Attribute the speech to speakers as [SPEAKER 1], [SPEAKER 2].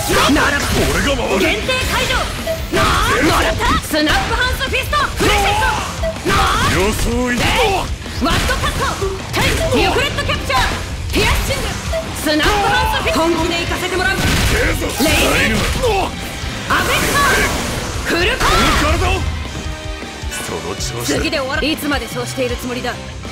[SPEAKER 1] ならば
[SPEAKER 2] 俺が回る。
[SPEAKER 1] 限定解除。もらった。スナップハンスフィストフルセット。
[SPEAKER 2] 予想一
[SPEAKER 1] ワットカット。ミュフレットキャプチャーピアッシング。スナップハンスフィスト本気で行かせてもらう。レイニーアフェクターフルコー。
[SPEAKER 2] 体をその調子
[SPEAKER 1] 次で終わら。いつまでそうしているつもりだ。